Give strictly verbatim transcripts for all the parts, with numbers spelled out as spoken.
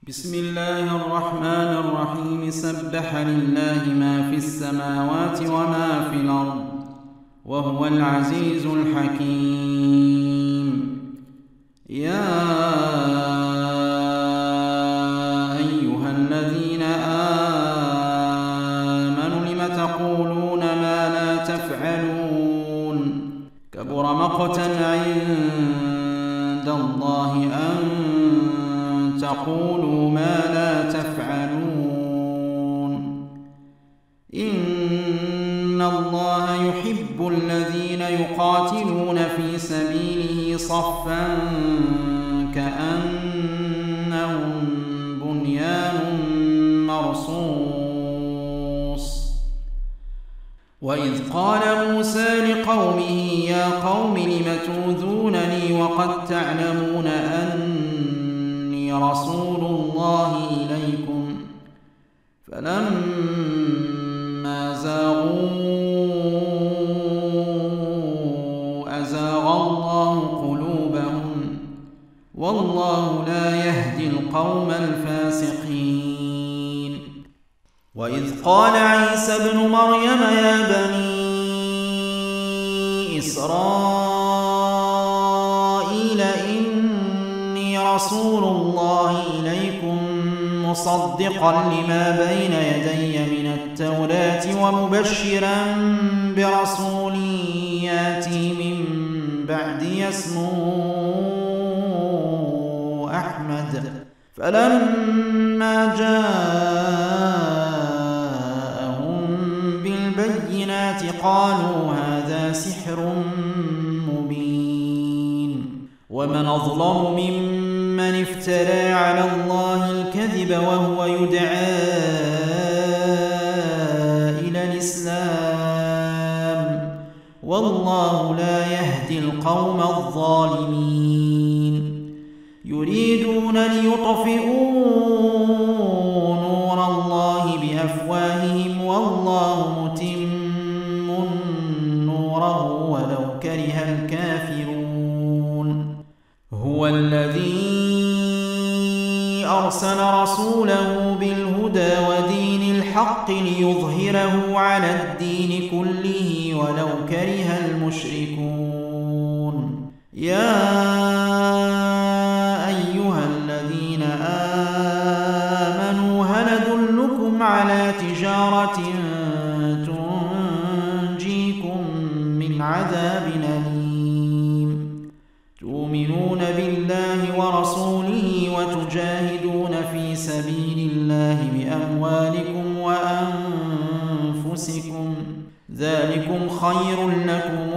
بسم الله الرحمن الرحيم. سبح لله ما في السماوات وما في الأرض وهو العزيز الحكيم. يا أيها الذين آمنوا لم تقولون ما لا تفعلون؟ كبر مقتا عند الله أن تقولوا ما لا تفعلون. إن الله يحب الذين يقاتلون في سبيله صفا كأنهم بنيان مرصوص. وإذ قال موسى لقومه يا قوم لم تؤذونني وقد تعلمون أني رسول الله إليكم؟ فلما زاغوا أزاغ الله قلوبهم والله لا يهدي القوم الفاسقين. وإذ قال عيسى ابن مريم يا بني إسرائيل إني رسول الله إليكم مصدقا لما بين يدي من التوراة ومبشرا برسول ياتي من بعدي اسمه أحمد. فلما جاءهم بالبينات قالوا هذا سحر مبين. ومن أظلم ممن افترى على الله الكذب وهو يدعى إلى الإسلام والله لا يهدي القوم الظالمين. يريدون ليطفئوا نور الله بأفواههم والله متم نوره ولو كره الكافرون. هو الذي أرسل رسوله بالهدى ودين الحق ليظهره على الدين كله ولو كره المشركون. يا أيها الذين آمنوا هل أدلكم على تجارة تنجيكم من عذاب أليم؟ تؤمنون بالله ورسوله وتجاهدون في سبيل الله بأموالكم وأنفسكم ذلكم خير لكم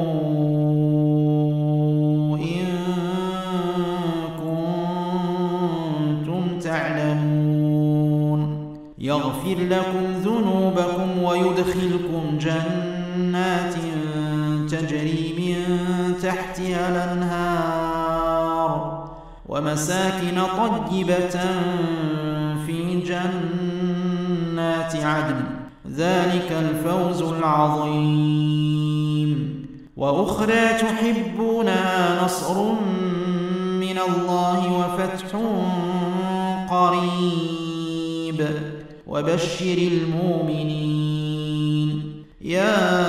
إن كنتم تعلمون. يغفر لكم ذنوبكم ويدخلكم جنات تجري من تحتها الأنهار ومساكن طيبة في جنات عدن ذلك الفوز العظيم. وأخرى تحبونها نصر من الله وفتح قريب وبشر المؤمنين. يا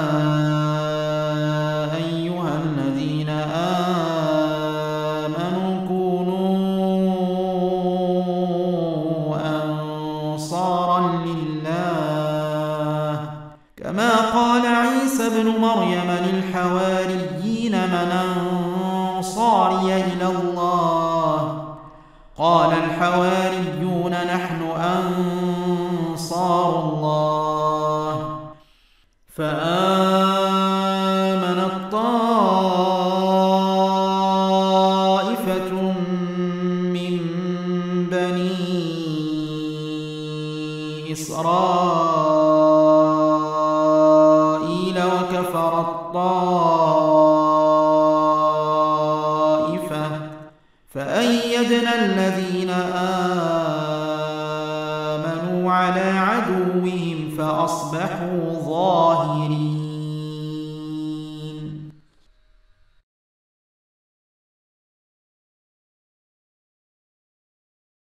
أيها الذين آمنوا كونوا أنصارا لله كما قال عيسى ابن مريم للحواريين من أنصاري إلى الله؟ قال الحواريون نحن أنصار الله. فآمنت طائفة من بني إسرائيل وكفرت طائفة فأيدنا الذين آمنوا على عدوهم فأصبحوا ظاهرين.